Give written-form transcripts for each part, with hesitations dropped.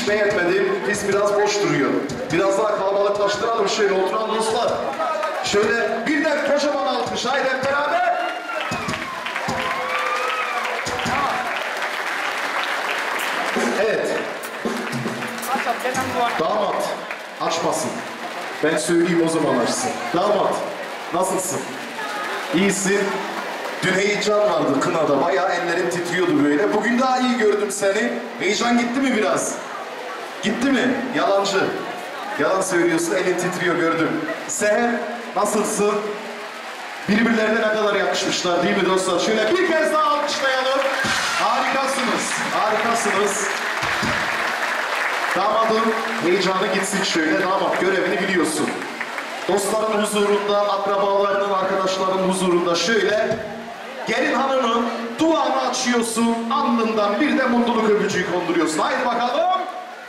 beğenmedim. Biz biraz boş duruyor. Biraz daha kalabalıklaştıralım şöyle oturan dostlar. Şöyle birden kocaman alkış. Haydi hep beraber. Evet. Damat açmasın. Ben söyleyeyim o zaman açsın. Damat nasılsın? İyisin. Dün heyecan vardı kınada. Bayağı ellerim titriyordu böyle. Bugün daha iyi gördüm seni. Heyecan gitti mi biraz? Gitti mi? Yalancı. Yalan söylüyorsun. Elin titriyor gördüm. Seher nasılsın? Birbirlerine ne kadar yakışmışlar değil mi dostlar? Şöyle bir kez daha alkışlayalım. Harikasınız. Harikasınız. Damadın heyecanı gitsin şöyle. Damat görevini biliyorsun. Dostların huzurunda, akrabalarının, arkadaşlarının huzurunda şöyle gelin hanımın duanı açıyorsun, alnından bir de mutluluk öpücüğü konduruyorsun. Haydi bakalım.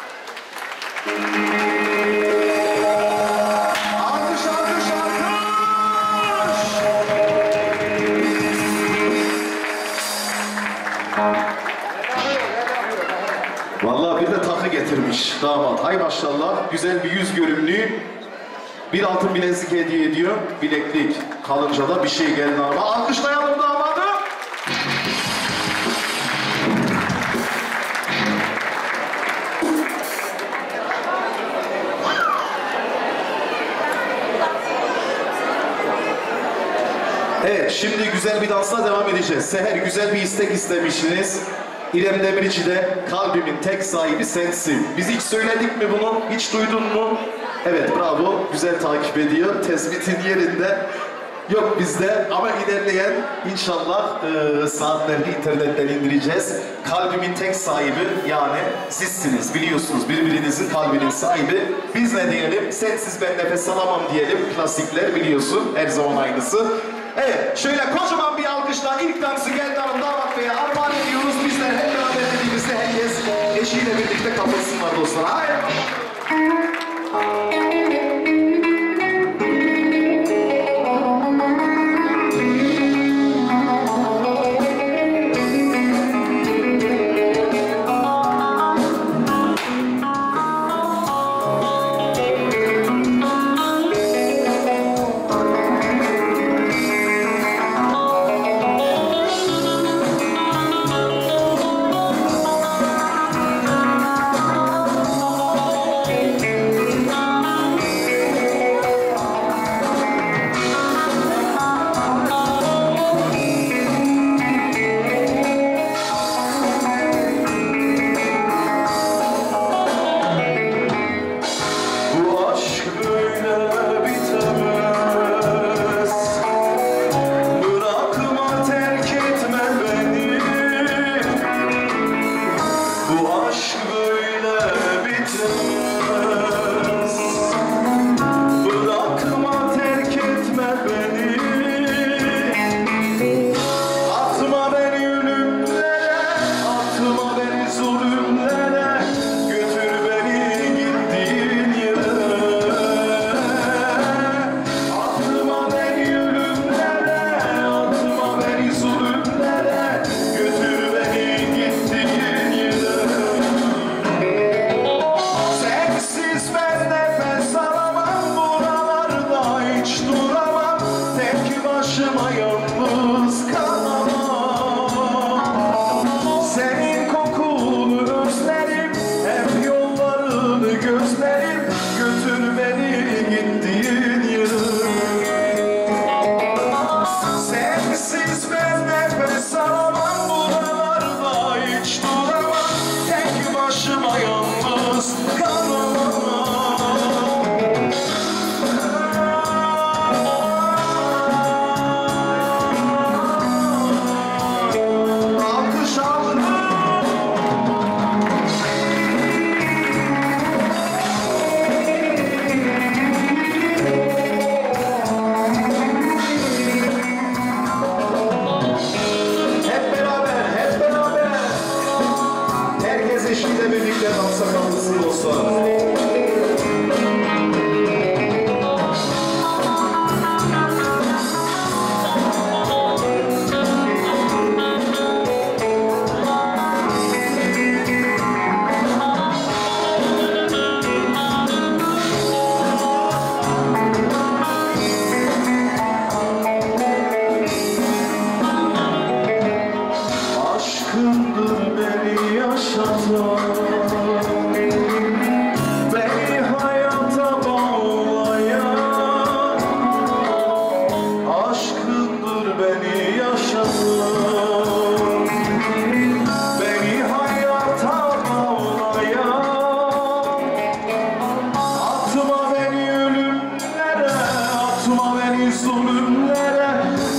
Alkış, alkış, alkış. Vallahi bir de takı getirmiş damat. Hay maşallah, güzel bir yüz görümlüğü. Bir altın bilezik hediye ediyor. Bileklik kalınca da bir şey gelin ama. Alkışlayalım damadı. Evet, şimdi güzel bir dansla devam edeceğiz. Seher güzel bir istek istemişsiniz. İrem Demirci de kalbimin tek sahibi sensin. Biz hiç söyledik mi bunu? Hiç duydun mu? Evet, bravo. Güzel takip ediyor. Tespitin yerinde. Yok bizde ama ilerleyen inşallah saatlerini internetten indireceğiz. Kalbimin tek sahibi yani sizsiniz. Biliyorsunuz birbirinizin kalbinin sahibi. Biz ne diyelim? Sensiz ben nefes alamam diyelim. Klasikler biliyorsun. Her zaman aynısı. Evet, şöyle kocaman bir alkışla ilk dansı geldi hanım damat beye armağan ediyoruz. Bizler hep beraber dediğimizde herkes eşiyle birlikte kapılsınlar dostlar. Hayır. zulümlere